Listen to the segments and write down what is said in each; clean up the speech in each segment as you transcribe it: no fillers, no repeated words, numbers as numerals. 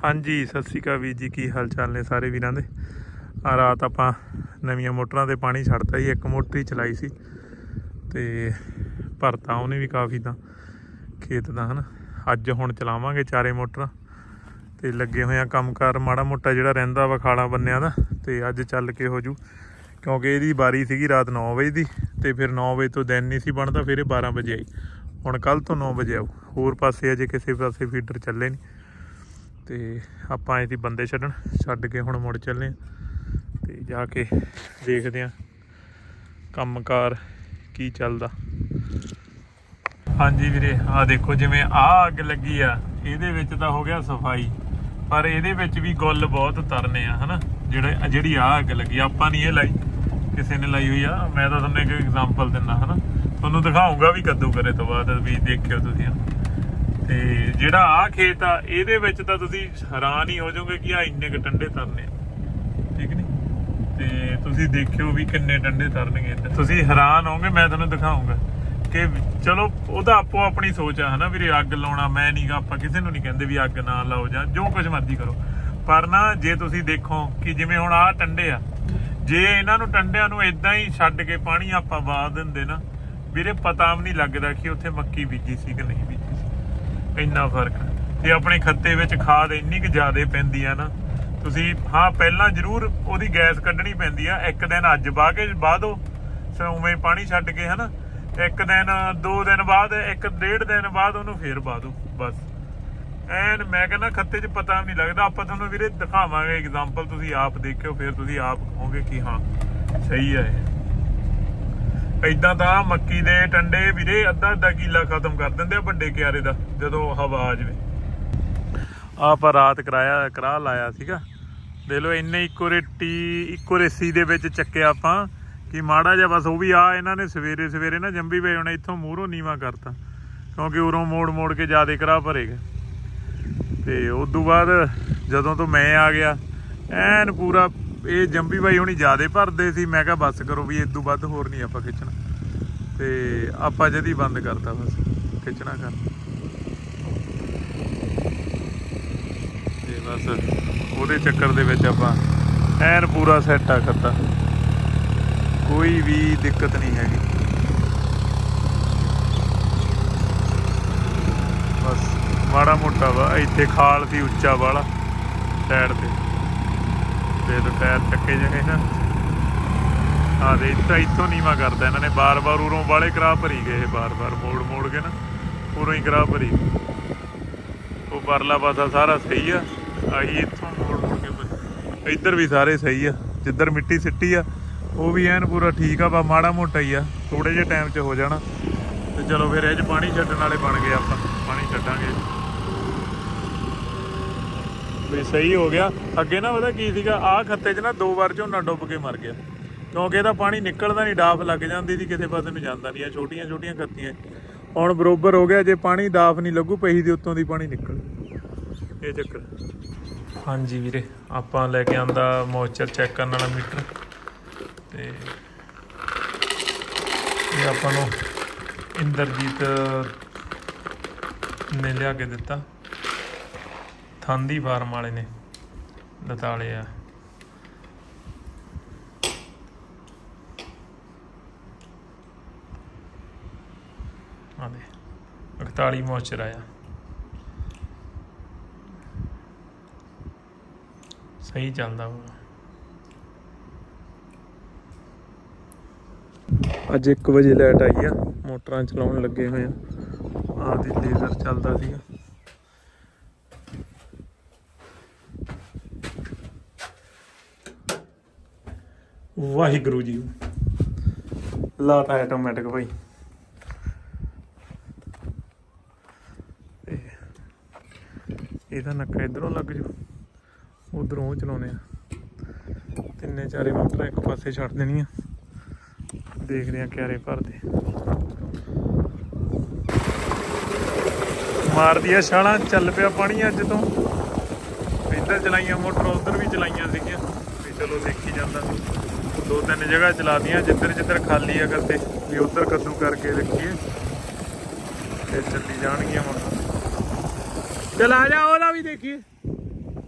हाँ जी सत श्री अकाल वीर जी, की हाल चाल ने सारे वीरां दे। रात आपां नवीं मोटरां ते पानी छड्डता ही, एक मोटर ही चलाई सी ते भरता उन्हें भी काफ़ी तां खेत दा है ना। अज हुण चलावांगे चारे मोटरां ते लगे होए आ काम कार माड़ा मोटा जिहड़ा रहिंदा वा खाला बन्निया दा, ते अज चल के हो जू क्योंकि इहदी बारी सीगी रात 9 बजे दी ते फिर 9 बजे तो दिन नहीं सी बनता, फिर 12 बजे आई। हुण कल तो 9 बजे आऊ। होर पासे अजे किसी पासे फीडर चले नहीं ते आपां आए सी बंदे छड्डण, छड्ड के हुण मुड़ चले ते जाके देखदे आ काम कार की चलदा। हाँ जी वीरे, आ देखो जिवें आ अग लगी आ, इहदे विच तां हो गया सफाई, पर इहदे विच भी गुल बहुत तरने आ है ना। जिहड़ी आ अग लगी आपां नहीं लाई, किसी ने लाई हुई आ। मैं तो तुहानूं एक एग्जाम्पल दिंदा है ना, तुहानूं दिखाऊंगा भी कद्दू करे तो बाद भी देखियो तुसीं। ते जिहड़ा आ खेत आ इहदे विच तां तुसीं हैरान ही हो जाओगे कि आ इन्ने क टंडे तरने, ठीक नहीं। ते तुसीं देखियो भी किन्ने टंडे तरनगे इधर, तुसीं हैरान होगे। मैं तुहानूं दिखाऊंगा कि चलो ओहदा आपो अपनी सोच है ना वीरे, अग लाउणा मैं नहीं गा, आपां किसी नूं नहीं कहंदे भी अग ना लाओ जां जो कुछ मर्जी करो, पर ना जे तुसीं देखो कि जिवें हुण आ टंडे आ, जे इन्हां नूं टंडिਆਂ ਨੂੰ इदां ही छड्ड के पानी आपां वा दिंदे ना वीरे, पता भी नहीं लगदा कि उत्थे मक्की बीजी सी कि नहीं बीजी सी। इन्ना फर्क ते अपने खत्ते विच खाद इन्नी क ज़्यादा पैंदी आ ना। तुसीं हाँ पहलां जरूर ओहदी गैस कड्ढणी पैंदी आ, एक दिन अज वाह के वाह दो उवें पानी छड्ड के है ना, एक दिन 2 दिन बाद, एक डेढ़ दिन बाद उहनूं फिर वाह दो बस। ਐਨ मैं कहना खत्ते च पता भी नहीं लगता। आपां तुहानूं वीरे दिखावांगे एग्जाम्पल, तुसीं आप देखियो फिर तुसीं आप कहोगे कि हाँ सही है। इदां तां मक्की दे टंडे वीरे अद्धा किला खत्म कर दिंदे आ वड्डे क्यारे दा जदों हवा आ जावे। आपां रात करा लाया सीगा, देख लो इन्ने इक्को रेसी दे विच चक्किया आपां कि माड़ा जिहा बस। वो भी आ इन्हां ने सवेरे ना जंबी पे होने इत्थों मूहरों नीवा करता, क्योंकि उरों मोड़ के ज़्यादा करा भरे गए। ते उदों बाद जदों तो मैं आ गया एन पूरा ये जंबी भाई हुणी ज़्यादा भरदे सी। मैं कहा बस करो भी इदों वध होर नहीं आपां खिच्चना, ते आपां जदी बंद करता बस खिच्चना कर। ते बस उहदे चक्कर दे विच आपां एन पूरा सैट आ करता, कोई भी दिक्कत नहीं हैगी। बस माड़ा मोटा वा इत्थे खाल सी उच्चा वाला साइड ते तो टायर चक्के जगह ना हाँ दे इत्थों नीवा करता इन्होंने बार बार उरों वाले करा भरी गए, बार बार मोड़ के ना उरों ही करा भरी। वो परला पासा सारा सही आ, आही इत्थों मोड़ के भरी। इधर भी सारे सही आ, जिधर मिट्टी सिट्टी आ वो भी एन पूरा ठीक आ, बस माड़ा मोटा ही आ, थोड़े जे टाइम च हो जाना। तो चलो फिर ये पानी छड्डण वाले बन गए, आपां पानी छड्डांगे भी सही हो गया। अगे ना पता की सीगा, आ खत्ते च ना 2 बार झोना डुੱਬ के मर गया, क्योंकि ਇਹਦਾ पानी निकलदा नहीं, डाफ लग जाती थी किसी पासे ਨੂੰ ਜਾਂਦਾ नहीं। छोटियां खत्तियां ਹੁਣ बरोबर हो गया, जे पानी डाफ नहीं लगू पही दे उत्तों दी पानी निकल, ये चक्कर। हाँ जी वीरे, आपां लैके आंदा मॉइस्चर चैक करने वाला मीटर, ते ये आपां नूं इंद्रजीत ने लिया के दिता, थांदी फार्म वाले ने लताले आ। हाँ दे 41 मॉइस्चर आया, सही चलदा वो। अज 1 बजे लाइट आई आ, मोटरां चलाउण लगे हुए आ दी लेजर चलदा सीगा। वाहिगुरू जी लाता ऑटोमैटिक भाई। ਇਹਦਾ ਨੱਕਾ इधरों लग जू, उधरों चलाने तिन्ने चारे मोटर एक पासे छड्ड देनियां, देखदे आ क्यारे भरदे। मार दिया छालां, चल पिया पानी अज तो। इधर चलाइया मोटर, उधर भी चलाइया सीगियां, चलो देखी जांदा। 2-3 जगह चला दियां, जिधर खाली है करते भी उधर कद्दू करके रखिए, फिर चली जाएगी मोटर। चल आ जा, ओला भी देखिए।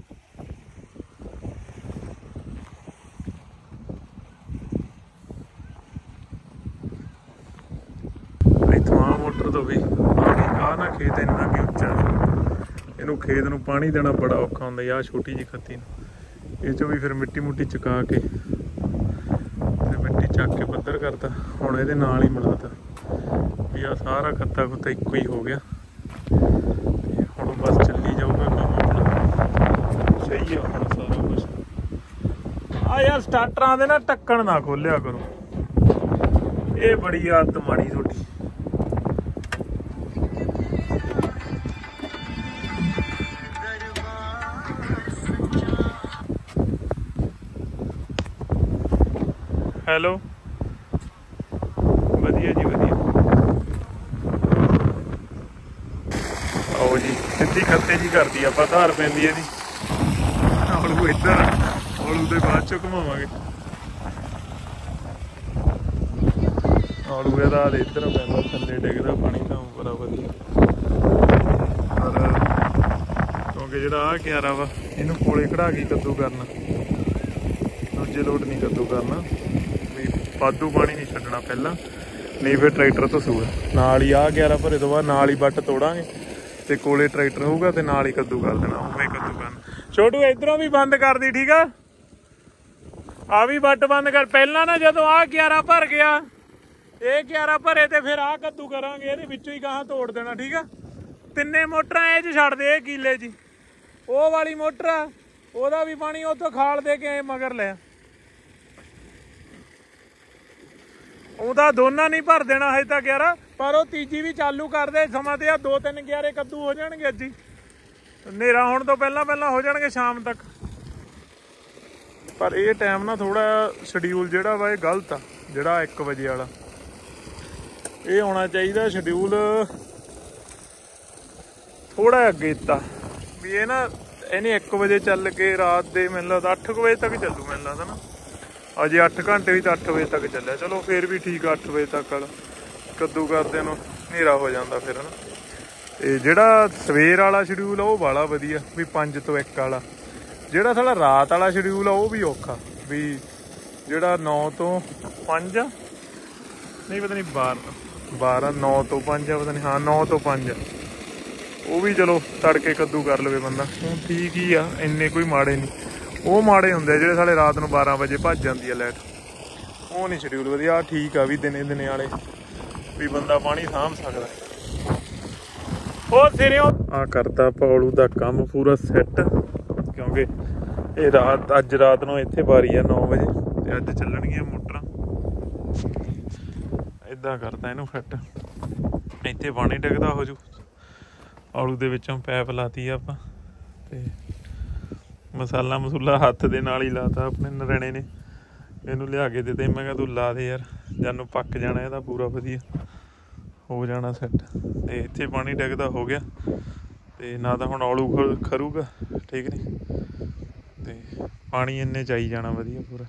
खेत इन्ना कि उच्चा इनू खेत नू पानी देना बड़ा औखा हुंदा आ छोटी जी खत्ती नू। इह चों भी फिर मिट्टी मुट्टी चुका के ते मिट्टी चक के पत्थर करता। हुण इहदे नाल ही मिलाता भी आ सारा खत्ता खुत्ता इक्को ही हो गया। हुण बस चली जाऊगा काम अपना सही है हुण सारा कुछ। आ यार स्टार्टरां दे ना ढक्कण ना खोलिया करो, ये बड़ी आदत माड़ी थोड़ी। हेलो वधिया जी वधिया। आओ जी सीधी खत्ते जी करती आप धार पैंदी है जी। इधर आलू के बाद चो घुमावांगे आलू का इधर पैंदा थले डिगदा पानी तो बड़ा वधिया। पर क्योंकि जो आ क्यारा वा इनू कोले कढ़ा के कद्दू करना, दूजे लोट नहीं कद्दू करना भी वाधू पानी नहीं छड्डना पहला, नहीं फिर ट्रैक्टर धसूगा। नाल ही आ क्यारा भरे तो बाद नाल ही बट तोड़ांगे ते कोले ट्रैक्टर होगा ते नाल ही कद्दू कर देना। उवें कद्दू करना। छोटू इधरों भी बंद कर दी ठीक है, आ भी बट बंद कर। पहला ना जदों आ क्यारा भर गया ये क्यारा भरे ते फिर आ कद्दू करांगे इहदे विचों ही गाहां तोड़ देना ठीक है। तिन्ने मोटरां इह च छड्ड दे कीले जी, ਉਹ वाली मोटर आ ਉਹਦਾ भी पानी ਉੱਥੋਂ खाल दे के मगर लिया। ਉਹਦਾ ਦੋਨਾਂ नहीं भर देना हजे तक यार, पर ਉਹ तीजी भी चालू कर दे समा ते 2-3 क्यारे कद्दू हो जाणगे अज ही। ਹਨੇਰਾ होण तो पहला हो जाणगे शाम तक। पर ये टाइम ना थोड़ा शेड्यूल जिहड़ा वा ये गलत आ, जिहड़ा 1 वजे वाला ये होना चाहिए शेड्यूल थोड़ा अगे इत्ता भी ये ना इन्हें 1 वजे चल के रात के मैनूं लगदा 8 बजे तक चलू। मैनूं लगदा ना अजे 8 घंटे भी तो 8 बजे तक चलिया। चलो फिर भी ठीक 8 बजे तक वाला कद्दू करदे नूं हनेरा हो जाता फिर ना। ते जिहड़ा सवेर वाला शेड्यूल आ वो बाला वधिया भी 5 तो 1 वाला। जिहड़ा साडा रात वाला शेड्यूल आ वो भी औखा भी जिहड़ा 9 तो 5 नहीं पता नहीं 12 9 तो 5 पता नहीं, हाँ 9 तो 5 वो भी चलो तड़के कद्दू कर लवे बंदा हुण ठीक ही आ, इन्ने कोई माड़े नहीं। वो माड़े हुंदे जिहड़े साडे रात नूं 12 वजे भज जांदी आ लाइट, वो नहीं शेड्यूल वधिया। ठीक आ भी दिने दिने वाले भी बंदा पानी साਂਭ सकदा। ਉਹ ਸਿਰਿਓਂ आ करता पौलू का काम पूरा सैट क्योंकि ये रात अज रात नूं इत्थे बारी आ 9 वजे ते अज चलणगीਆਂ मोटरां। इदां करता इनू फिट, इत्थे पानी डिगदा हो जू। आलू दे विचों पैप लाती आपां ते मसाला मसूला हत्थ दे नाल ही लाता अपने नरैणे ने इनू लिया के दिते। मैं कहा तू ला दे यार जानू पक जाना इहदा पूरा वधिया हो जाना सैट। ते इत्थे पानी डिगदा हो गया ते ना तो हुण आलू खरूगा ठीक नहीं, ते पानी इन्ने चाई जाना वधिया पूरा।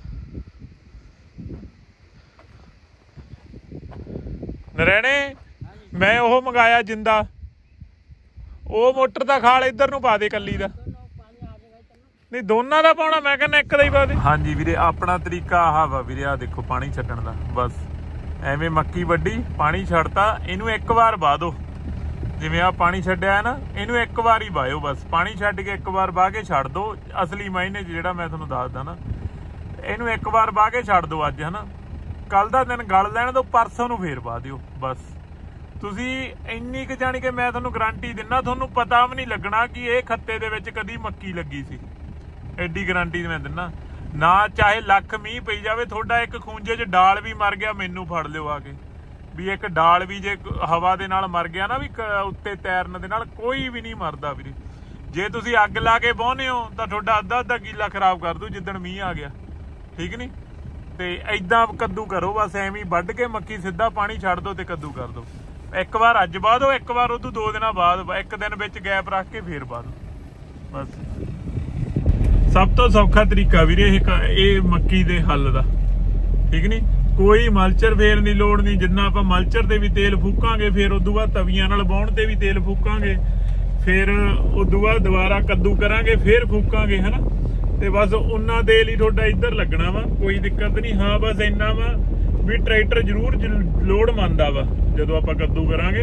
नरैणे मैं ओह मंगाया जिंदा, ਉਹ ਮੋਟਰ ਦਾ ਖਾਲ ਇੱਧਰ ਨੂੰ ਪਾ ਦੇ ਕੱਲੀ ਦਾ, ਨਹੀਂ ਦੋਨਾਂ ਦਾ ਪਾਉਣਾ। ਮੈਂ ਕਹਿੰਦਾ ਇੱਕ ਦਾ ਹੀ ਪਾ ਦੇ। ਹਾਂਜੀ ਵੀਰੇ ਆਪਣਾ ਤਰੀਕਾ ਆਹ ਵਾ ਵੀਰੇ, ਆ ਦੇਖੋ ਪਾਣੀ ਛੱਡਣ ਦਾ। ਬਸ ਐਵੇਂ ਮੱਕੀ ਵੱਢੀ ਪਾਣੀ ਛੱਡਤਾ, ਇਹਨੂੰ ਇੱਕ ਵਾਰ ਵਾਹ ਦੋ। ਜਿਵੇਂ ਆ ਪਾਣੀ ਛੱਡਿਆ ਹੈ ਨਾ ਇਹਨੂੰ ਇੱਕ ਵਾਰ ਹੀ ਵਾਹਿਓ। ਬਸ ਪਾਣੀ ਛੱਡ ਕੇ ਇੱਕ ਵਾਰ ਵਾਹ ਕੇ ਛੱਡ ਦੋ। ਅਸਲੀ ਮਾਇਨੇ 'ਚ ਜਿਹੜਾ ਮੈਂ ਤੁਹਾਨੂੰ ਦੱਸਦਾ ਨਾ, ਇਹਨੂੰ ਇੱਕ ਵਾਰ ਵਾਹ ਕੇ ਛੱਡ ਦੋ ਅੱਜ, ਹੈ ਨਾ। ਕੱਲ ਦਾ ਦਿਨ ਗਲ ਲੈਣ ਦੋ, ਪਰਸੋਂ ਨੂੰ ਫੇਰ ਵਾਹ ਦਿਓ। ਬਸ ਤੁਸੀਂ ਇੰਨੀ ਕੁ ਜਾਣੀ ਕਿ ਮੈਂ ਤੁਹਾਨੂੰ ਗਰੰਟੀ ਦਿੰਦਾ ਤੁਹਾਨੂੰ ਪਤਾ ਵੀ ਨਹੀਂ ਲੱਗਣਾ ਕਿ ਇਹ ਖੱਤੇ ਦੇ ਵਿੱਚ ਕਦੀ ਮੱਕੀ ਲੱਗੀ ਸੀ। ਐਡੀ ਗਰੰਟੀ ਮੈਂ ਦਿੰਦਾ ਨਾ। ਚਾਹੇ ਲੱਖ ਮੀਂਹ ਪਈ ਜਾਵੇ, ਤੁਹਾਡਾ ਇੱਕ ਖੂੰਜੇ 'ਚ ਡਾਲ ਵੀ ਮਰ ਗਿਆ ਮੈਨੂੰ ਫੜ ਲਿਓ ਆ ਕੇ। ਵੀ ਇੱਕ ਡਾਲ ਵੀ ਜੇ ਹਵਾ ਦੇ ਨਾਲ ਮਰ ਗਿਆ ਨਾ ਵੀ ਉੱਤੇ ਤੈਰਨ ਦੇ ਨਾਲ, ਕੋਈ ਵੀ ਨਹੀਂ ਮਰਦਾ ਵੀਰੇ। ਜੇ ਤੁਸੀਂ ਅੱਗ ਲਾ ਕੇ ਵਾਹੁੰਦੇ ਹੋ ਤਾਂ ਤੁਹਾਡਾ ਅੱਧਾ ਕਿੱਲਾ ਖਰਾਬ ਕਰ ਦੂ ਜਿੱਦਣ ਮੀਂਹ ਆ ਗਿਆ, ਠੀਕ ਨਹੀਂ। ਤੇ ਏਦਾਂ ਕੱਦੂ ਕਰੋ ਬਸ, ਐਵੇਂ ਵੱਢ ਕੇ ਮੱਕੀ ਸਿੱਧਾ ਪਾਣੀ ਛੱਡ ਦੋ ਤੇ ਕੱਦੂ ਕਰ ਦੋ। ਇੱਕ ਵਾਰ ਅੱਜ ਬਾਅਦ ਉਹ, ਇੱਕ ਵਾਰ ਉਦੋਂ 2 ਦਿਨਾਂ ਬਾਅਦ, ਇੱਕ ਦਿਨ ਵਿੱਚ ਗੈਪ ਰੱਖ ਕੇ ਫੇਰ ਬਾਅਦ। ਬਸ ਸਭ ਤੋਂ ਸੌਖਾ ਤਰੀਕਾ ਵੀਰੇ ਇਹ ਮੱਕੀ ਦੇ ਹੱਲ ਦਾ, ਠੀਕ ਨਹੀਂ। ਕੋਈ ਮਲਚਰ ਫੇਰਨ ਦੀ ਲੋੜ ਨਹੀਂ। ਜਿੰਨਾ ਆਪਾਂ ਮਲਚਰ ਤੇ ਵੀ ਤੇਲ ਫੂਕਾਂਗੇ, ਫਿਰ ਉਦੋਂ ਬਾਅਦ ਤਵੀਆਂ ਨਾਲ ਵਾਹੁਣ ਤੇ ਵੀ ਤੇਲ ਫੂਕਾਂਗੇ, ਫਿਰ ਉਦੋਂ ਬਾਅਦ ਦੁਬਾਰਾ ਕੱਦੂ ਕਰਾਂਗੇ, ਫਿਰ ਫੂਕਾਂਗੇ, ਹੈ ਨਾ। ਤੇ ਬਸ ਉਨਾ ਤੇਲ ਹੀ ਤੁਹਾਡਾ ਇੱਧਰ ਲੱਗਣਾ ਵਾ, ਕੋਈ ਦਿੱਕਤ ਨਹੀਂ। ਹਾਂ ਬਸ ਇੰਨਾ ਵਾ ਵੀ ਟਰੈਕਟਰ ਜ਼ਰੂਰ ਲੋਡ ਮੰਨਦਾ ਵਾ ਜਦੋਂ ਆਪਾਂ ਕੱਦੂ ਕਰਾਂਗੇ,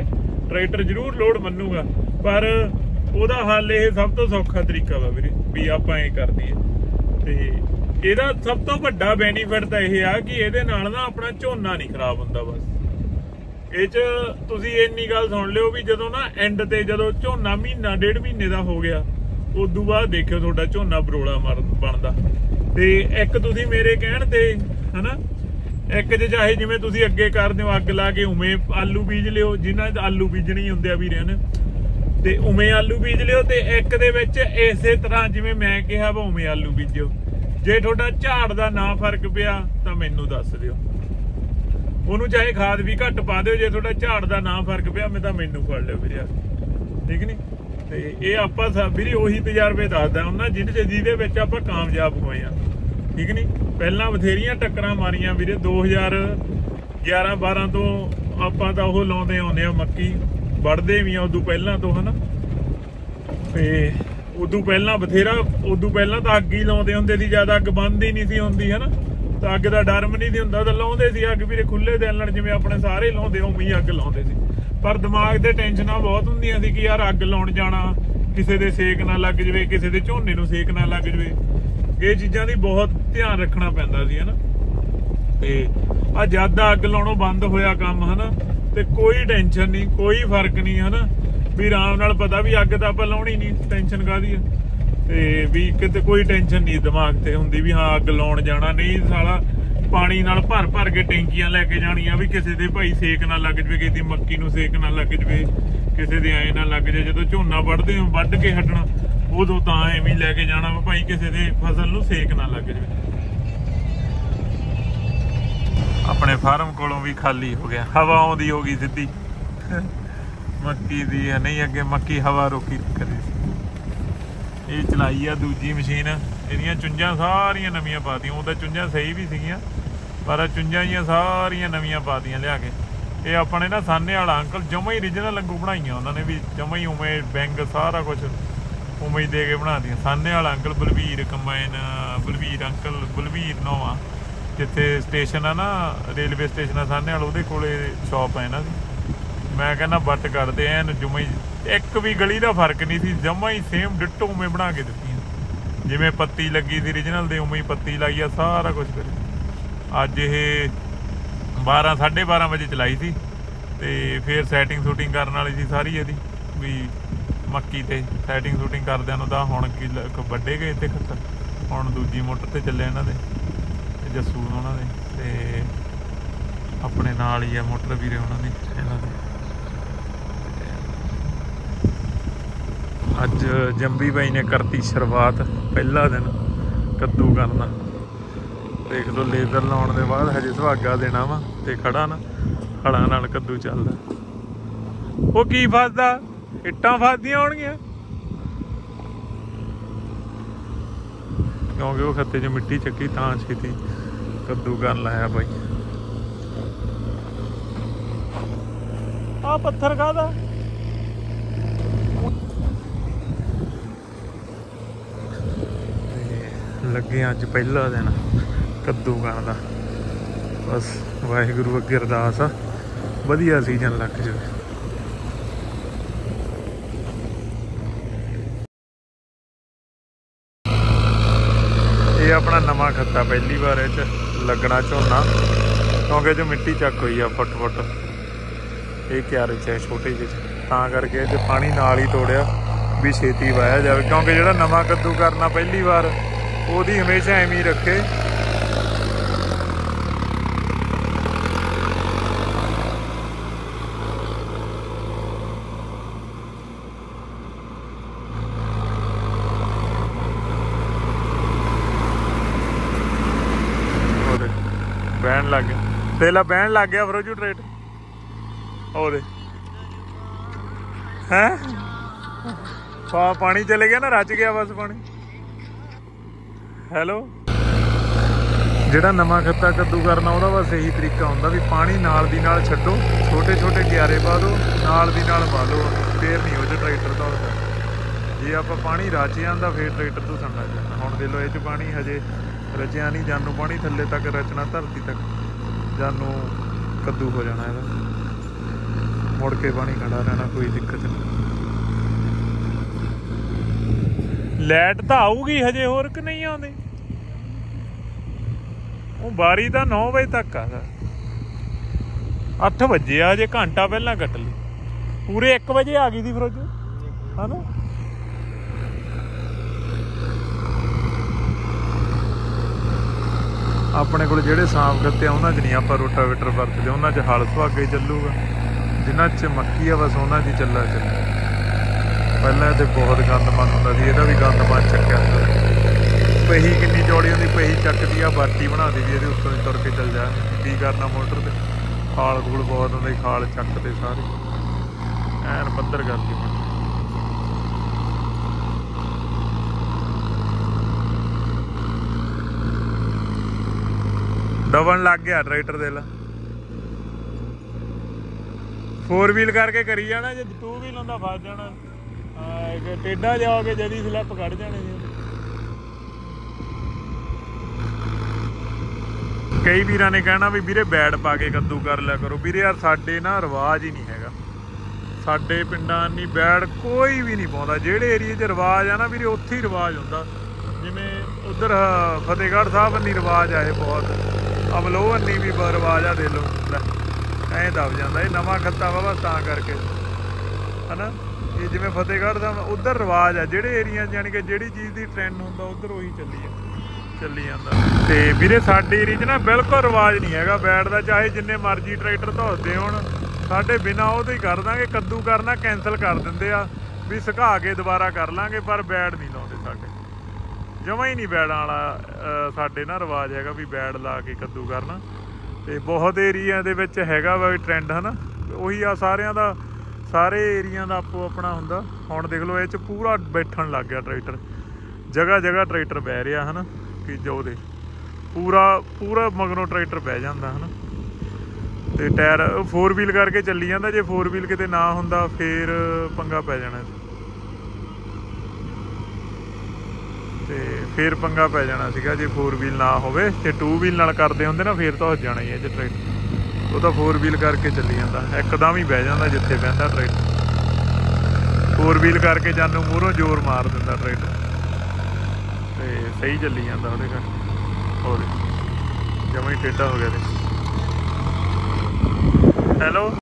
ਟਰੈਕਟਰ ਜ਼ਰੂਰ ਲੋਡ ਮੰਨੂਗਾ, ਪਰ ਉਹਦਾ ਹੱਲ ਇਹ ਸਭ ਤੋਂ ਸੌਖਾ ਤਰੀਕਾ ਵਾ ਵੀਰੇ ਵੀ ਆਪਾਂ ਇਹ ਕਰ ਦਈਏ। ਤੇ ਇਹਦਾ ਸਭ ਤੋਂ ਵੱਡਾ ਬੈਨੀਫਿਟ ਤਾਂ ਇਹ ਆ ਕਿ ਇਹਦੇ ਨਾਲ ਨਾ ਆਪਣਾ ਝੋਨਾ ਨਹੀਂ ਖਰਾਬ ਹੁੰਦਾ। ਬਸ ਇਹ 'ਚ ਤੁਸੀਂ ਇੰਨੀ ਗੱਲ ਸੁਣ ਲਿਓ ਵੀ ਜਦੋਂ ਨਾ ਐਂਡ ਤੇ ਜਦੋਂ ਝੋਨਾ ਮਹੀਨਾ 1.5 ਮਹੀਨੇ ਦਾ ਹੋ ਗਿਆ, ਉਦੋਂ ਬਾਅਦ ਦੇਖਿਓ ਤੁਹਾਡਾ ਝੋਨਾ ਬਰੋਲਾ ਬਣਦਾ। ਤੇ ਇੱਕ ਤੁਸੀਂ ਮੇਰੇ ਕਹਿਣ ਤੇ ਹਨਾ, ਇੱਕ ਜੇ ਚਾਹੇ ਜਿਵੇਂ ਤੁਸੀਂ ਅੱਗੇ ਕਰਦੇ ਹੋ ਅੱਗ ਲਾ ਕੇ ਉਵੇਂ ਆਲੂ ਬੀਜ ਲਿਓ, ਜਿਨ੍ਹਾਂ 'ਚ ਆਲੂ ਬੀਜਣੇ ਹੁੰਦੇ ਆ ਵੀਰਿਆਂ ਨੇ, ਤੇ ਉਵੇਂ ਆਲੂ ਬੀਜ ਲਿਓ। ਤੇ ਇੱਕ ਦੇ ਵਿੱਚ ਇਸੇ ਤਰ੍ਹਾਂ ਜਿਵੇਂ ਮੈਂ ਕਿਹਾ ਵਾ ਉਵੇਂ ਆਲੂ ਬੀਜਿਓ। ਜੇ ਤੁਹਾਡਾ ਝਾੜ ਦਾ ਨਾ ਫਰਕ ਪਿਆ ਤਾਂ ਮੈਨੂੰ ਦੱਸ ਦਿਓ, ਉਹਨੂੰ ਚਾਹੇ ਖਾਦ ਵੀ ਘੱਟ ਪਾ ਦਿਓ। ਜੇ ਤੁਹਾਡਾ ਝਾੜ ਦਾ ਨਾ ਫਰਕ ਪਿਆ ਮੈਂ ਤਾਂ ਮੈਨੂੰ ਫੜ ਲਿਓ ਵੀਰੇ, ਠੀਕ ਨੀ। ਤੇ ਇਹ ਆਪਾਂ ਵੀਰੇ ਉਹੀ ਤਜਰਬੇ ਦੱਸਦਾ ਉਹਨਾਂ ਜਿਹਦੇ ਵਿੱਚ ਆਪਾਂ ਕਾਮਯਾਬ ਹੋਏ ਆ, ਠੀਕ ਨੀ। ਪਹਿਲਾਂ ਬਥੇਰੀਆਂ ਟੱਕਰਾਂ ਮਾਰੀਆਂ ਵੀਰੇ, 2011-12 ਤੋਂ ਆਪਾਂ ਤਾਂ ਉਹ ਲਾਉਂਦੇ ਆਉਂਦੇ ਆ, ਮੱਕੀ ਵੜਦੇ ਵੀ ਆ ਉਦੋਂ ਪਹਿਲਾਂ ਤੋਂ ਹਨਾ। ਤੇ ਉਦੋਂ ਪਹਿਲਾਂ ਬਥੇਰਾ, ਉਦੋਂ ਪਹਿਲਾਂ ਤਾਂ ਅੱਗ ਹੀ ਲਾਉਂਦੇ ਹੁੰਦੇ ਸੀ, ਜ਼ਿਆਦਾ ਅੱਗ ਬੰਦ ਹੀ ਨਹੀਂ ਸੀ ਹੁੰਦੀ ਹਨਾ। ਤਾਂ ਅੱਗ ਦਾ ਡਰ ਵੀ ਨਹੀਂ ਸੀ ਹੁੰਦਾ, ਤਾਂ ਲਾਉਂਦੇ ਸੀ ਅੱਗ ਵੀਰੇ ਖੁੱਲੇ ਦਿਨ ਜਿਵੇਂ ਆਪਣੇ ਸਾਰੇ ਲਾਉਂਦੇ ਉਵੇਂ ਹੀ ਅੱਗ ਲਾਉਂਦੇ ਸੀ। ਪਰ ਦਿਮਾਗ ਤੇ ਟੈਨਸ਼ਨਾਂ ਬਹੁਤ ਹੁੰਦੀਆਂ ਸੀ ਕਿ ਯਾਰ ਅੱਗ ਲਾਉਣ ਜਾਣਾ, ਕਿਸੇ ਦੇ ਸੇਕ ਨਾ ਲੱਗ ਜਾਵੇ, ਕਿਸੇ ਦੇ ਝੋਨੇ ਨੂੰ ਸੇਕ ਨਾ ਲੱਗ ਜਾਵੇ। ਇਹ ਚੀਜ਼ਾਂ ਦੀ ਬਹੁਤ ਧਿਆਨ ਰੱਖਣਾ ਪੈਂਦਾ ਸੀ ਹਨਾ। ਤੇ ਆ ਜਦ ਅੱਗ ਲਾਉਣੋਂ ਬੰਦ ਹੋਇਆ ਕੰਮ ਹਨਾ, ਤੇ ਕੋਈ ਟੈਨਸ਼ਨ ਨਹੀਂ, ਕੋਈ ਫਰਕ ਨਹੀਂ ਹਨਾ। ਵੀ ਆਰਾਮ ਨਾਲ ਪਤਾ ਵੀ ਅੱਗ ਤਾਂ ਆਪਾਂ ਲਾਉਣੀ ਨਹੀਂ, ਟੈਨਸ਼ਨ ਕਾਹਦੀ ਆ। ਤੇ ਵੀ ਕਿਤੇ ਕੋਈ ਟੈਨਸ਼ਨ ਨਹੀਂ ਦਿਮਾਗ ਤੇ ਹੁੰਦੀ ਵੀ ਹਾਂ ਅੱਗ ਲਾਉਣ ਜਾਣਾ। ਨਹੀਂ ਸਾਲਾ ਪਾਣੀ ਨਾਲ ਭਰ ਕੇ ਟੈਂਕੀਆਂ ਲੈ ਕੇ ਜਾਣੀਆਂ ਵੀ ਕਿਸੇ ਦੇ ਭਾਈ ਸੇਕ ਨਾ ਲੱਗ ਜਾਵੇ, ਕਿਸੇ ਦੀ ਮੱਕੀ ਨੂੰ ਸੇਕ ਨਾ ਲੱਗ ਜਾਵੇ, ਕਿਸੇ ਦੇ ਐਂ ਨਾ ਲੱਗ ਜਾਵੇ। ਜਦੋਂ ਝੋਨਾ ਵੱਢ ਕੇ ਹਟਣਾ ਉਦੋਂ ਤਾਂ ਐਵੇਂ ਲੈ ਕੇ ਜਾਣਾ ਵਾ ਭਾਈ ਕਿਸੇ ਦੇ ਫਸਲ ਨੂੰ ਸੇਕ ਨਾ ਲੱਗ ਜਾਵੇ। ਆਪਣੇ ਫਾਰਮ ਕੋਲੋਂ ਵੀ ਖਾਲੀ ਹੋ ਗਿਆ, ਹਵਾ ਆਉਂਦੀ ਹੋ ਗਈ ਸਿੱਧੀ ਮੱਕੀ ਦੀ। ਨਹੀਂ ਅੱਗੇ ਮੱਕੀ ਹਵਾ ਰੋਕੀ ਕਰੀ ਸੀ। ਇਹ ਚਲਾਈ ਆ ਦੂਜੀ ਮਸ਼ੀਨ, ਇਹਦੀਆਂ ਚੁੰਝਾਂ ਸਾਰੀਆਂ ਨਵੀਆਂ ਪਾਤੀਆਂ। ਉਹ ਤਾਂ ਚੁੰਝਾਂ ਸਹੀ ਵੀ ਸੀਗੀਆਂ, ਪਰ ਚੁੰਝਾਂ ਜਿਹੀਆਂ ਸਾਰੀਆਂ ਨਵੀਆਂ ਪਾਤੀਆਂ ਲਿਆ ਕੇ। ਇਹ ਆਪਣੇ ਨਾ ਸਾਨੇ ਵਾਲਾ ਅੰਕਲ ਜਮਾਂ ਹੀ ਰੀਜਨਲ ਵਾਂਗੂ ਬਣਾਈਆਂ ਉਹਨਾਂ ਨੇ, ਵੀ ਜਮਾਂ ਹੀ ਉਵੇਂ ਬੈਂਗ ਸਾਰਾ ਕੁਛ ਉਵੇਂ ਹੀ ਦੇ ਕੇ ਬਣਾਤੀਆਂ। ਸਾਨੇ ਵਾਲਾ uncle Balvir combine, Balvir Nova, ਜਿੱਥੇ ਸਟੇਸ਼ਨ ਆ ਨਾ ਰੇਲਵੇ ਸਟੇਸ਼ਨ ਆ ਸਾਨੇ ਵਾਲਾ, ਉਹਦੇ ਕੋਲੇ ਸ਼ੌਪ ਆ ਇਹਨਾਂ ਦੀ। ਮੈਂ ਕਹਿੰਦਾ ਬੱਟ ਕਰਦੇ ਐਨ ਜਮਾਂ ਹੀ, ਇੱਕ ਵੀ ਗਲੀ ਦਾ ਫਰਕ ਨਹੀਂ ਸੀ, ਜਮਾਂ ਹੀ ਸੇਮ ਡਿੱਟੋ ਉਵੇਂ ਬਣਾ ਕੇ ਦਿੱਤੀਆਂ। ਜਿਵੇਂ ਪੱਤੀ ਲੱਗੀ ਸੀ ਰੀਜਨਲ ਦੇ ਉਵੇਂ ਹੀ ਪੱਤੀ ਲਾਈ ਆ, ਸਾਰਾ ਕੁਛ ਕਰੀ। ਅੱਜ ਇਹ 12-12:30 ਵਜੇ ਚਲਾਈ ਸੀ। ਤੇ ਫਿਰ ਸੈਟਿੰਗ ਸ਼ੂਟਿੰਗ ਕਰਨ ਵਾਲੀ ਸੀ ਸਾਰੀ ਇਹਦੀ, ਵੀ ਮੱਕੀ ਤੇ ਸੈਟਿੰਗ ਸ਼ੂਟਿੰਗ ਕਰਦਿਆਂ ਨੂੰ ਤਾਂ ਹੁਣ ਕੀ ਵੱਡੇ ਗਏ ਤੇ ਖੱਤਰ। ਹੁਣ ਦੂਜੀ ਮੋਟਰ ਤੇ ਚੱਲੇ ਇਹਨਾਂ ਦੇ ਜੱਸੂ ਉਹਨਾਂ ਦੇ, ਤੇ ਆਪਣੇ ਨਾਲ ਹੀ ਆ ਮੋਟਰ ਵੀਰੇ ਉਹਨਾਂ ਦੀ ਇਹਨਾਂ ਦੇ। ਅੱਜ ਜੰਬੀ ਬਾਈ ਨੇ ਕਰਤੀ ਸ਼ੁਰੂਆਤ, ਪਹਿਲਾ ਦਿਨ ਕੱਦੂ ਕਰਨਾ। ਦੇਖ ਲਓ ਲੇਜ਼ਰ ਲਾਉਣ ਦੇ ਬਾਅਦ ਹਜੇ ਸੁਹਾਗਾ ਦੇਣਾ ਵਾ, ਤੇ ਖੜਾ ਨਾ ਹਲਾਂ ਨਾਲ ਕੱਦੂ ਚੱਲਦਾ। ਉਹ ਕੀ ਫਸਦਾ, ਇੱਟਾਂ ਫਸਦੀਆਂ ਹੋਣਗੀਆਂ, ਕਿਉਂਕਿ ਉਹ ਖੱਤੇ 'ਚ ਮਿੱਟੀ ਚੱਕੀ ਤਾਂ ਛੇਤੀ ਕੱਦੂ ਕਰਨ ਲਾਇਆ ਬਾਈ। ਆ ਪੱਥਰ ਕਾਹਦਾ, ਲੱਗੇ ਅੱਜ ਪਹਿਲਾ ਦਿਨ ਕੱਦੂ ਕਰਨ ਦਾ। ਬਸ ਵਾਹਿਗੁਰੂ ਅੱਗੇ ਅਰਦਾਸ ਆ ਵਧੀਆ ਸੀਜ਼ਨ ਲੱਗ ਜਾਵੇ। ਇਹ ਆਪਣਾ ਨਵਾਂ ਖੱਤਾ, ਪਹਿਲੀ ਵਾਰ ਇਹ 'ਚ ਲੱਗਣਾ ਝੋਨਾ, ਕਿਉਂਕਿ ਜੋ ਮਿੱਟੀ ਚੱਕ ਹੋਈ ਆ ਫੁੱਟ। ਇਹ ਕਿਆਰੇ 'ਚ ਹੈ ਛੋਟੇ ਜਿਹੇ, ਤਾਂ ਕਰਕੇ ਇਹ 'ਚ ਪਾਣੀ ਨਾਲ ਹੀ ਤੋੜਿਆ ਵੀ ਛੇਤੀ ਵਾਹਿਆ ਜਾਵੇ। ਕਿਉਂਕਿ ਜਿਹੜਾ ਨਵਾਂ ਕੱਦੂ ਕਰਨਾ ਪਹਿਲੀ ਵਾਰ, ਉਹਦੀ ਹਮੇਸ਼ਾ ਐਵੇਂ ਹੀ ਰੱਖੇ। ਬਹਿਣ ਲੱਗ ਗਿਆ ਤੇਲਾ, ਬਹਿਣ ਲੱਗ ਗਿਆ ਫਰੋਜੂ ਟਰੇਟ। ਉਹਦੇ ਹੈਂ ਪਾਣੀ ਚਲੇ ਗਿਆ ਨਾ, ਰਚ ਗਿਆ ਬਸ ਪਾਣੀ। ਹੈਲੋ, ਜਿਹੜਾ ਨਵਾਂ ਖੱਤਾ ਕੱਦੂ ਕਰਨਾ ਉਹਦਾ ਬਸ ਇਹੀ ਤਰੀਕਾ ਹੁੰਦਾ ਵੀ ਪਾਣੀ ਨਾਲ ਦੀ ਨਾਲ ਛੱਡੋ, ਛੋਟੇ ਕਿਆਰੇ ਪਾ ਦਿਓ, ਨਾਲ ਦੀ ਨਾਲ ਪਾ ਲਓ, ਫੇਰ ਨਹੀਂ ਉਹ 'ਚ ਟਰੈਕਟਰ ਦੌੜਦਾ। ਜੇ ਆਪਾਂ ਪਾਣੀ ਰਚ ਜਾਂਦਾ ਫੇਰ ਟਰੈਕਟਰ ਧੁਸਣ ਲੱਗ ਜਾਂਦਾ। ਹੁਣ ਦੇ ਲੋ ਇਹ 'ਚ ਪਾਣੀ ਹਜੇ ਰਚਿਆ ਨਹੀਂ, ਜਾਨੂੰ ਪਾਣੀ ਥੱਲੇ ਤੱਕ ਰਚਣਾ, ਧਰਤੀ ਤੱਕ ਜਾਨੂੰ ਕੱਦੂ ਹੋ ਜਾਣਾ ਇਹਦਾ। ਮੁੜ ਕੇ ਪਾਣੀ ਖੜਾ ਰਹਿਣਾ, ਕੋਈ ਦਿੱਕਤ ਨਹੀਂ। ਲਾਈਟ ਤਾਂ ਆਊਗੀ ਹਜੇ, ਹੋਰ ਕਿ ਨਹੀਂ ਆਉਂਦੀ? ਉਹ ਬਾਰੀ ਤਾਂ 9 ਵਜੇ ਤੱਕ ਆ, 8 ਵਜੇ ਆ, ਹਜੇ ਘੰਟਾ ਪਹਿਲਾਂ ਕੱਟ ਲਈ। ਪੂਰੇ 1 ਵਜੇ ਆ ਗਈ ਸੀ ਫਰੋਜ, ਹਨਾ? ਆਪਣੇ ਕੋਲ ਜਿਹੜੇ ਸਾਂਪ ਗੱਤੇ ਆ ਉਹਨਾਂ 'ਚ ਨਹੀਂ ਆਪਾਂ ਰੋਟਾਵੇਟਰ ਵਰਤਦੇ, ਉਹਨਾਂ 'ਚ ਹਲ ਸੁਹਾਗੇ ਚੱਲੂਗਾ। ਜਿਨ੍ਹਾਂ 'ਚ ਮੱਕੀ ਆ ਬਸ ਉਹਨਾਂ 'ਚ ਹੀ ਚੱਲਾ। ਪਹਿਲਾਂ ਤੇ ਬਹੁਤ ਗੰਦਮੰਦ ਹੁੰਦਾ ਸੀ, ਇਹਦਾ ਵੀ ਗੰਦਮੰਦ ਚੱਕਿਆ ਹੁੰਦਾ। ਪਹੀ ਕਿੰਨੀ ਚੌੜੀ ਹੁੰਦੀ, ਪਹੀ ਚੱਕਦੀ ਆ, ਬਾਟੀ ਬਣਾ ਦੀ ਵੀ ਇਹਦੇ ਉੱਤੋਂ ਦੀ ਤੁਰ ਕੇ ਚੱਲ ਜਾ। ਕੀ ਕਰਨਾ ਮੋਟਰ ਤੇ, ਖਾਲ ਖੂਲ ਬਹੁਤ ਹੁੰਦੇ, ਖਾਲ ਚੱਕਦੇ ਸਾਰੇ, ਐਨ ਪੱਧਰ ਕਰਦੀ। ਦਬਣ ਲੱਗ ਗਿਆ ਟਰੈਕਟਰ ਦੇ ਲਾ। 4 ਵੀਲ ਕਰਕੇ ਕਰੀ ਜਾਣਾ, ਜੇ 2 ਵੀਲ ਹੁੰਦਾ ਫਸ ਜਾਣਾ। ਟੇਢਾ ਜਾਓਗੇ ਜਦੀ ਸਲਿੱਪ ਕੱਢ ਜਾਣੇ ਜੀ। ਕਈ ਵੀਰਾਂ ਨੇ ਕਹਿਣਾ ਵੀ ਵੀਰੇ ਬੈਡ ਪਾ ਕੇ ਕੱਦੂ ਕਰ ਲਿਆ ਕਰੋ। ਵੀਰੇ ਯਾਰ ਸਾਡੇ ਨਾ ਰਿਵਾਜ ਹੀ ਨਹੀਂ ਹੈਗਾ, ਸਾਡੇ ਪਿੰਡਾਂ ਨਹੀਂ ਬੈਡ ਕੋਈ ਵੀ ਨਹੀਂ ਪਾਉਂਦਾ। ਜਿਹੜੇ ਏਰੀਏ 'ਚ ਰਿਵਾਜ ਆ ਨਾ ਵੀਰੇ, ਉੱਥੇ ਹੀ ਰਿਵਾਜ ਹੁੰਦਾ। ਜਿਵੇਂ ਉੱਧਰ ਫਤਿਹਗੜ੍ਹ ਸਾਹਿਬ ਨਹੀਂ ਰਿਵਾਜ ਆਏ ਬਹੁਤ, ਅਮਲੋਹ ਨਹੀਂ ਵੀ ਰਿਵਾਜ ਆ, ਦੇ ਲਓ ਐਂ ਦਬ ਜਾਂਦਾ। ਇਹ ਨਵਾਂ ਖੱਤਾ ਵਾ ਬਸ ਤਾਂ ਕਰਕੇ, ਹਨਾ? ਇਹ ਜਿਵੇਂ ਫਤਿਹਗੜ੍ਹ ਦਾ ਉੱਧਰ ਰਿਵਾਜ ਆ, ਜਿਹੜੇ ਏਰੀਆ ਜਾਣੀ ਕਿ ਜਿਹੜੀ ਚੀਜ਼ ਦੀ ਟਰੈਂਡ ਹੁੰਦਾ ਉੱਧਰ ਉਹੀ ਚੱਲੀ ਜਾਂਦਾ। ਤੇ ਵੀਰੇ ਸਾਡੇ ਏਰੀਏ 'ਚ ਨਾ ਬਿਲਕੁਲ ਰਿਵਾਜ ਨਹੀਂ ਹੈਗਾ ਬੈਡ ਦਾ, ਚਾਹੇ ਜਿੰਨੇ ਮਰਜ਼ੀ ਟਰੈਕਟਰ ਧੋਦੇ ਹੋਣ। ਸਾਡੇ ਬਿਨਾਂ ਉਹਦੇ ਹੀ ਕਰ ਦਾਂਗੇ, ਕੱਦੂ ਕਰਨਾ ਕੈਂਸਲ ਕਰ ਦਿੰਦੇ ਆ ਵੀ ਸੁਕਾ ਕੇ ਦੁਬਾਰਾ ਕਰ ਲਾਂਗੇ, ਪਰ ਬੈਡ ਨਹੀਂ ਲਾਉਂਦੇ ਸਾਡੇ, ਜਮਾਂ ਹੀ ਨਹੀਂ ਬੈਡਾਂ ਵਾਲਾ ਸਾਡੇ ਨਾ ਰਿਵਾਜ ਹੈਗਾ ਵੀ ਬੈਡ ਲਾ ਕੇ ਕੱਦੂ ਕਰਨਾ। ਤੇ ਬਹੁਤ ਏਰੀਆ ਦੇ ਵਿੱਚ ਹੈਗਾ ਵਾ ਟਰੈਂਡ, ਹਨਾ? ਉਹੀ ਆ ਸਾਰਿਆਂ ਦਾ, ਸਾਰੇ ਏਰੀਆ ਦਾ ਆਪੋ ਆਪਣਾ ਹੁੰਦਾ। ਹੁਣ ਦੇਖ ਲਓ ਇਹ 'ਚ ਪੂਰਾ ਬੈਠਣ ਲੱਗ ਗਿਆ ਟਰੈਕਟਰ, ਜਗ੍ਹਾ ਜਗ੍ਹਾ ਟਰੈਕਟਰ ਬਹਿ ਰਿਹਾ, ਹਨਾ? ਕਿ ਜੋ ਦੇ ਪੂਰਾ ਮਗਰੋਂ ਟਰੈਕਟਰ ਬਹਿ ਜਾਂਦਾ, ਹਨਾ? ਤੇ ਟਾਇਰ 4 ਵੀਲ ਕਰਕੇ ਚੱਲੀ ਜਾਂਦਾ। ਜੇ 4 ਵੀਲ ਕਿਤੇ ਨਾ ਹੁੰਦਾ ਫੇਰ ਪੰਗਾ ਪੈ ਜਾਣਾ, ਤੇ ਫੇਰ ਪੰਗਾ ਪੈ ਜਾਣਾ ਸੀਗਾ ਜੇ 4 ਵੀਲ ਨਾ ਹੋਵੇ। ਤੇ 2 ਵੀਲ ਨਾਲ ਕਰਦੇ ਹੁੰਦੇ ਨਾ ਫੇਰ ਤਾਂ ਹੋ ਜਾਣਾ ਹੀ ਹੈ ਜੇ ਟਰੈਕਟਰ। ਉਹ ਤਾਂ 4 ਵੀਲ ਕਰਕੇ ਚੱਲੀ ਜਾਂਦਾ, ਇੱਕਦਮ ਹੀ ਬਹਿ ਜਾਂਦਾ ਜਿੱਥੇ ਬਹਿੰਦਾ ਟਰੈਕਟਰ। 4 ਵੀਲ ਕਰਕੇ ਜਾਨੂੰ ਮੂਹਰੋਂ ਜ਼ੋਰ ਮਾਰ ਦਿੰਦਾ ਟਰੈਕਟਰ, ਤੇ ਸਹੀ ਚੱਲੀ ਜਾਂਦਾ ਉਹਦੇ ਕਰਕੇ। ਹੋਰ ਜਮਾਂ ਹੀ ਟੇਢਾ ਹੋ ਗਿਆ ਤੇ। ਹੈਲੋ।